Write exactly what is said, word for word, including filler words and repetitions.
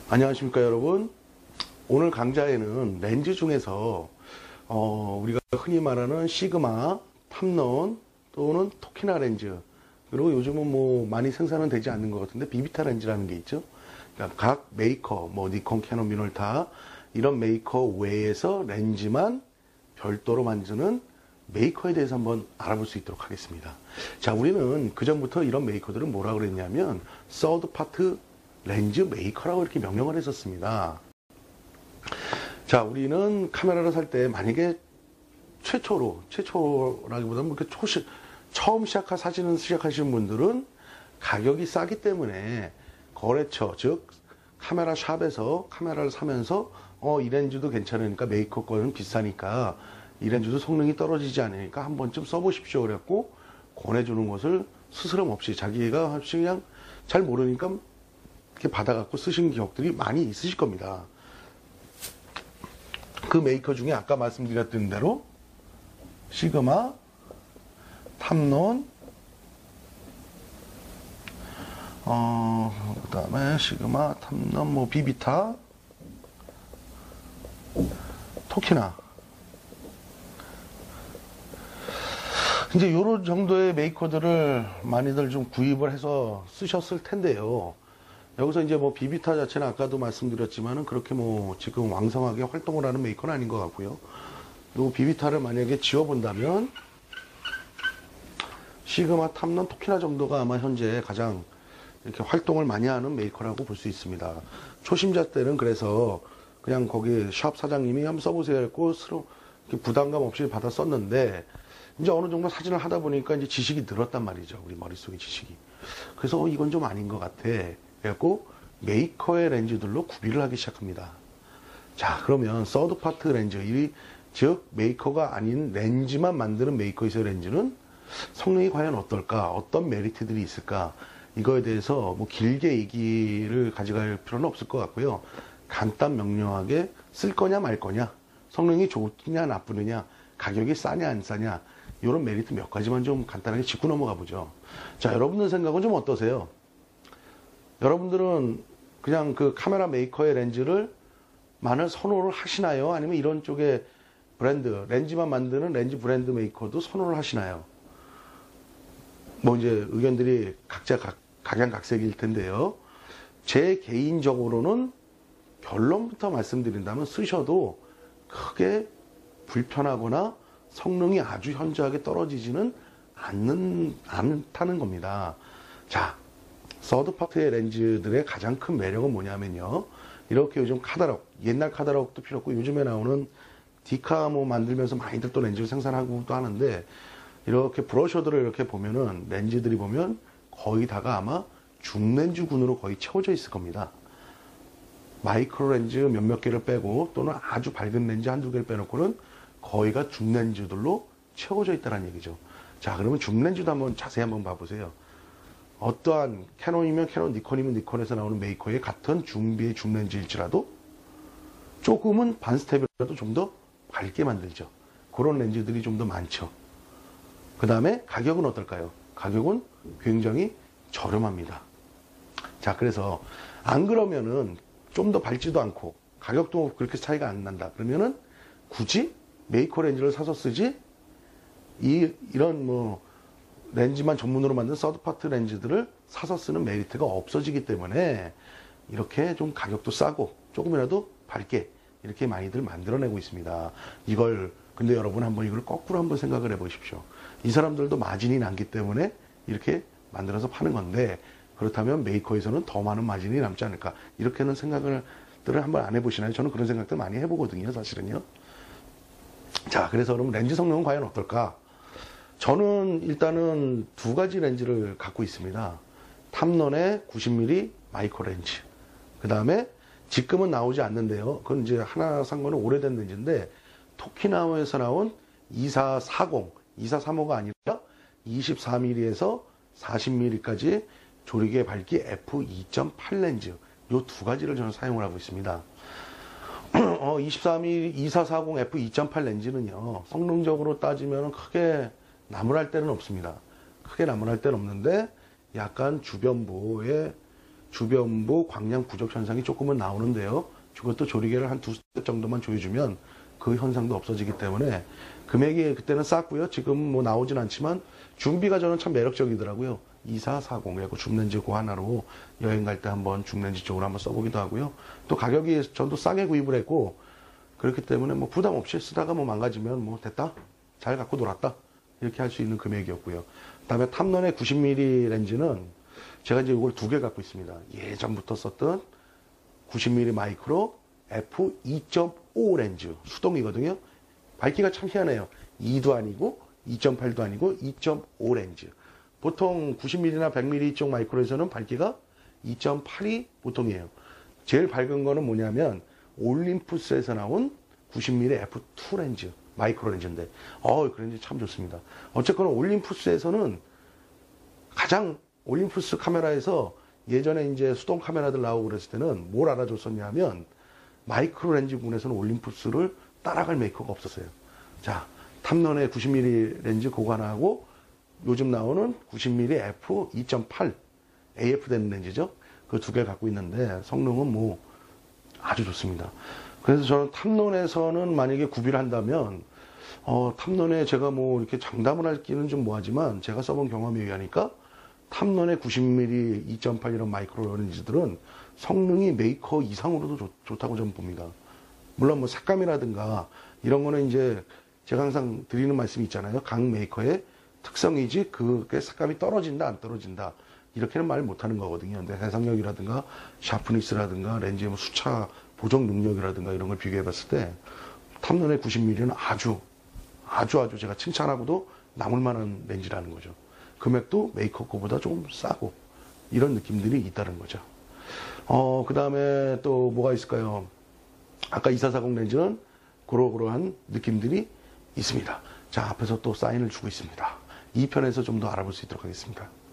안녕하십니까 여러분. 오늘 강좌에는 렌즈 중에서 어, 우리가 흔히 말하는 시그마, 탐론 또는 토키나 렌즈, 그리고 요즘은 뭐 많이 생산은 되지 않는 것 같은데 비비타 렌즈라는 게 있죠. 그러니까 각 메이커, 뭐 니콘, 캐논, 미놀타 이런 메이커 외에서 렌즈만 별도로 만드는 메이커에 대해서 한번 알아볼 수 있도록 하겠습니다. 자, 우리는 그 전부터 이런 메이커들을 뭐라 그랬냐면 서드 파트 렌즈 메이커라고 이렇게 명명을 했었습니다. 자, 우리는 카메라를 살 때 만약에 최초로, 최초라기보다는 그렇게 초시, 처음 시작한 사진을 시작하시는 분들은 가격이 싸기 때문에 거래처, 즉 카메라 샵에서 카메라를 사면서 어, 이 렌즈도 괜찮으니까 메이커 거는 비싸니까 이 렌즈도 성능이 떨어지지 않으니까 한 번쯤 써보십시오 그랬고 권해주는 것을 스스럼 없이 자기가 그냥 잘 모르니까 이렇게 받아갖고 쓰신 기억들이 많이 있으실 겁니다. 그 메이커 중에 아까 말씀드렸던 대로 시그마, 탐론, 어, 그 다음에 시그마, 탐론, 뭐 비비타, 토키나. 이제 요런 정도의 메이커들을 많이들 좀 구입을 해서 쓰셨을 텐데요. 여기서 이제 뭐 비비타 자체는 아까도 말씀드렸지만은 그렇게 뭐 지금 왕성하게 활동을 하는 메이커는 아닌 것 같고요. 요 비비타를 만약에 지워본다면 시그마, 탐론, 토키나 정도가 아마 현재 가장 이렇게 활동을 많이 하는 메이커라고 볼 수 있습니다. 초심자 때는 그래서 그냥 거기 샵 사장님이 한번 써보세요 했고 부담감 없이 받아 썼는데 이제 어느 정도 사진을 하다 보니까 이제 지식이 늘었단 말이죠. 우리 머릿속에 지식이. 그래서 어, 이건 좀 아닌 것 같아. 그래갖고 메이커의 렌즈들로 구비를 하기 시작합니다. 자, 그러면 서드 파트 렌즈, 이, 즉 메이커가 아닌 렌즈만 만드는 메이커에서의 렌즈는 성능이 과연 어떨까? 어떤 메리트들이 있을까? 이거에 대해서 뭐 길게 얘기를 가져갈 필요는 없을 것 같고요. 간단 명료하게 쓸 거냐 말 거냐, 성능이 좋냐 나쁘느냐, 가격이 싸냐 안 싸냐, 이런 메리트 몇 가지만 좀 간단하게 짚고 넘어가 보죠. 자, 여러분들 생각은 좀 어떠세요? 여러분들은 그냥 그 카메라 메이커의 렌즈를 만을 선호를 하시나요? 아니면 이런 쪽에 브랜드, 렌즈만 만드는 렌즈 브랜드 메이커도 선호를 하시나요? 뭐 이제 의견들이 각자 각, 각양각색일 텐데요. 제 개인적으로는 결론부터 말씀드린다면 쓰셔도 크게 불편하거나 성능이 아주 현저하게 떨어지지는 않는, 않다는 겁니다. 자, 서드 파트의 렌즈들의 가장 큰 매력은 뭐냐면요. 이렇게 요즘 카다록, 옛날 카다록도 필요 없고 요즘에 나오는 디카 뭐 만들면서 많이들 또 렌즈를 생산하고 또 하는데 이렇게 브러셔들을 이렇게 보면은 렌즈들이 보면 거의 다가 아마 중렌즈군으로 거의 채워져 있을 겁니다. 마이크로 렌즈 몇몇 개를 빼고 또는 아주 밝은 렌즈 한두 개를 빼놓고는 거의가 중렌즈들로 채워져 있다는 얘기죠. 자, 그러면 중렌즈도 한번 자세히 한번 봐보세요. 어떠한 캐논이면 캐논, 니콘이면 니콘에서 나오는 메이커의 같은 중비의 중렌즈일지라도 조금은 반 스텝이라도 좀 더 밝게 만들죠. 그런 렌즈들이 좀 더 많죠. 그 다음에 가격은 어떨까요? 가격은 굉장히 저렴합니다. 자, 그래서 안 그러면은 좀 더 밝지도 않고 가격도 그렇게 차이가 안 난다. 그러면은 굳이 메이커 렌즈를 사서 쓰지 이, 이런 뭐 렌즈만 전문으로 만든 서드파트 렌즈들을 사서 쓰는 메리트가 없어지기 때문에 이렇게 좀 가격도 싸고 조금이라도 밝게 이렇게 많이들 만들어내고 있습니다. 이걸 근데 여러분 한번 이걸 거꾸로 한번 생각을 해 보십시오. 이 사람들도 마진이 남기 때문에 이렇게 만들어서 파는 건데 그렇다면 메이커에서는 더 많은 마진이 남지 않을까, 이렇게는 생각을 한번 안 해보시나요? 저는 그런 생각들 많이 해보거든요, 사실은요. 자, 그래서 그럼 렌즈 성능은 과연 어떨까? 저는 일단은 두 가지 렌즈를 갖고 있습니다. 탐론의 구십 밀리미터 마이크로 렌즈. 그 다음에 지금은 나오지 않는데요. 그건 이제 하나 산 거는 오래된 렌즈인데 토키나와에서 나온 이사사공, 이사삼오가 아니라 이십사 밀리미터에서 사십 밀리미터까지 조리개 밝기 에프 이 점 팔 렌즈. 요 두 가지를 저는 사용을 하고 있습니다. 어, 이십사 밀리미터 이사사공 에프 이 점 팔 렌즈는요, 성능적으로 따지면 크게 나무랄 데는 없습니다. 크게 나무랄 데는 없는데 약간 주변부에 주변부 광량 부족 현상이 조금은 나오는데요. 그것도 조리개를 한 두 스텝 정도만 조여주면 그 현상도 없어지기 때문에 금액이 그때는 쌌고요. 지금 뭐 나오진 않지만 중비가 저는 참 매력적이더라고요. 이사사공 그래서 중렌지 그 하나로 여행 갈 때 한번 중렌지 쪽으로 한번 써보기도 하고요. 또 가격이 저도 싸게 구입을 했고 그렇기 때문에 뭐 부담 없이 쓰다가 뭐 망가지면 뭐 됐다 잘 갖고 놀았다 이렇게 할 수 있는 금액이었고요. 그다음에 탐런의 구십 밀리미터 렌즈는 제가 이제 이걸 두 개 갖고 있습니다. 예전부터 썼던 구십 밀리미터 마이크로 에프 이 점 오 렌즈 수동이거든요. 밝기가 참 희한해요. 이도 아니고 이 점 팔도 아니고 이 점 오 렌즈. 보통 구십 밀리미터나 백 밀리미터 쪽 마이크로에서는 밝기가 이 점 팔이 보통이에요. 제일 밝은 거는 뭐냐면 올림푸스에서 나온 구십 밀리미터 에프 투 렌즈 마이크로 렌즈인데 어, 그 렌즈 참 좋습니다. 어쨌거나 올림푸스에서는 가장 올림푸스 카메라에서 예전에 이제 수동 카메라들 나오고 그랬을 때는 뭘 알아줬었냐면 마이크로 렌즈군에서는 올림푸스를 따라갈 메이커가 없었어요. 자, 탐런의 구십 밀리미터 렌즈 그거 하나 하고 요즘 나오는 구십 밀리미터 에프 이 점 팔 에이에프 되는 렌즈죠. 그 두 개 갖고 있는데 성능은 뭐 아주 좋습니다. 그래서 저는 탐런에서는 만약에 구비를 한다면 어, 탐런에 제가 뭐 이렇게 장담을 할기는 좀 뭐하지만 제가 써본 경험에 의하니까 탐런의 구십 밀리미터 이 점 팔 이런 마이크로 렌즈들은 성능이 메이커 이상으로도 좋, 좋다고 저는 봅니다. 물론 뭐 색감이라든가 이런 거는 이제 제가 항상 드리는 말씀이 있잖아요. 각 메이커의 특성이지 그게 색감이 떨어진다 안 떨어진다 이렇게는 말 못하는 거거든요. 근데 해상력이라든가 샤프니스라든가 렌즈의 뭐 수차 보정 능력이라든가 이런 걸 비교해 봤을 때 탐런의 구십 밀리미터는 아주 아주 아주 제가 칭찬하고도 남을 만한 렌즈라는 거죠. 금액도 메이커 거보다 조금 싸고 이런 느낌들이 있다는 거죠. 어, 그 다음에 또 뭐가 있을까요? 아까 이사사공 렌즈는 그러그러한 느낌들이 있습니다. 자, 앞에서 또 사인을 주고 있습니다. 이 편에서 좀 더 알아볼 수 있도록 하겠습니다.